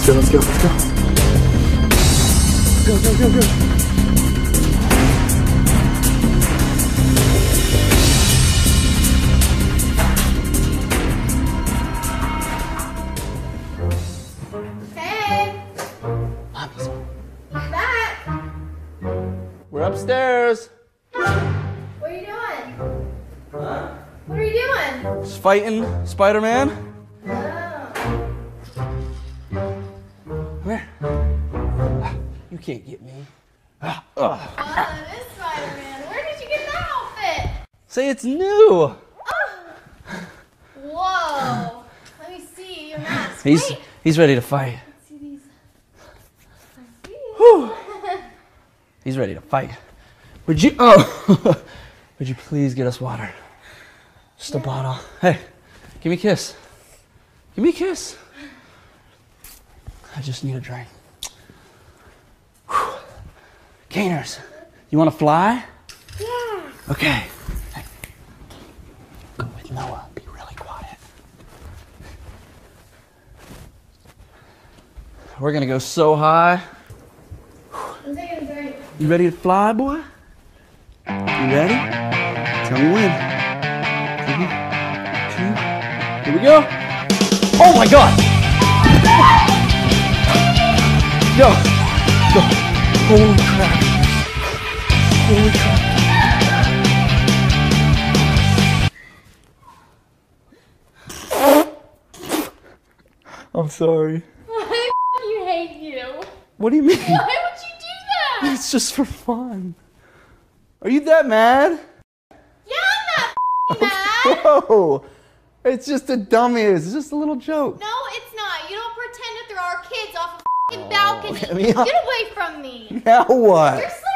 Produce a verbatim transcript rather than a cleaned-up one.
let's go, let's go, let's go. Go, go, go, go. Hey! Mommy's I'm back! We're upstairs. What are you doing? Huh? What are you doing? Just fighting Spider-Man. Oh. Come here. You can't get me. Ah, ugh. Oh, this Spider-Man. Where did you get that outfit? Say it's new. Oh. Whoa. Let me see your mask. He's Wait. he's ready to fight. Let's see these. Let's see. Whew. He's ready to fight. Would you? Oh. Would you please get us water? Just a Yeah. bottle. Hey, give me a kiss. Give me a kiss. I just need a drink. Whew. Caners, you want to fly? Yeah. Okay. Hey. Go with Noah. Be really quiet. We're gonna go so high. I'm taking a drink. You ready to fly, boy? You ready? Tell me when. Three, two, here we go. Oh my God! Go, go. Holy crap. Holy crap. I'm sorry. I you hate you. What do you mean? Why would you do that? It's just for fun. Are you that mad? Yeah, I'm not mad. Whoa! It's just a dummy. It's just a little joke. No, it's not. You don't pretend to throw our kids off a balcony. I mean, Get away from me. Now what? You're